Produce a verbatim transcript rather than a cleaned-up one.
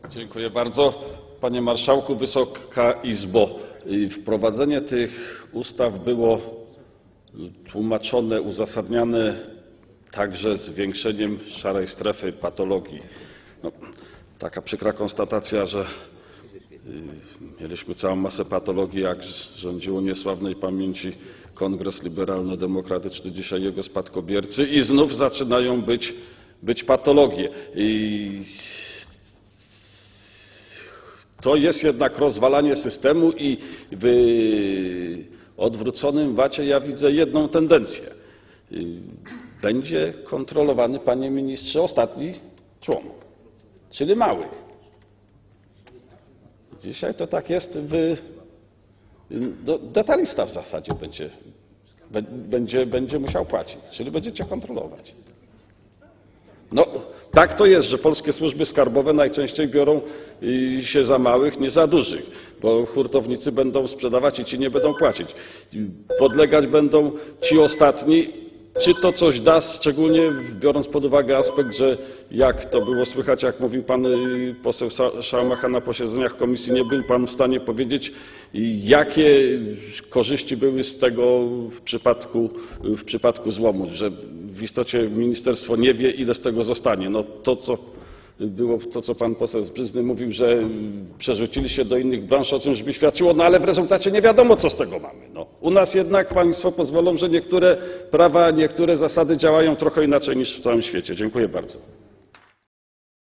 Dziękuję bardzo. Panie Marszałku, Wysoka Izbo. Wprowadzenie tych ustaw było tłumaczone, uzasadniane także zwiększeniem szarej strefy patologii. No, taka przykra konstatacja, że mieliśmy całą masę patologii, jak rządziło niesławnej pamięci Kongres Liberalno-Demokratyczny, dzisiaj jego spadkobiercy, i znów zaczynają być, być patologie. I to jest jednak rozwalanie systemu i w odwróconym wacie ja widzę jedną tendencję. Będzie kontrolowany, panie ministrze, ostatni człon, czyli mały. Dzisiaj to tak jest, w, detalista w zasadzie będzie, będzie, będzie musiał płacić, czyli będziecie kontrolować. No, tak to jest, że polskie służby skarbowe najczęściej biorą się za małych, nie za dużych, bo hurtownicy będą sprzedawać i ci nie będą płacić. Podlegać będą ci ostatni. Czy to coś da, szczególnie biorąc pod uwagę aspekt, że jak to było słychać, jak mówił pan poseł Szałmacha na posiedzeniach komisji, nie był pan w stanie powiedzieć, jakie korzyści były z tego w przypadku, w przypadku złomu, że w istocie ministerstwo nie wie, ile z tego zostanie. No to, co było, to co pan poseł z Brzyzny mówił, że przerzucili się do innych branż, o czymś by świadczyło, no ale w rezultacie nie wiadomo, co z tego mamy. No, u nas jednak państwo pozwolą, że niektóre prawa, niektóre zasady działają trochę inaczej niż w całym świecie. Dziękuję bardzo.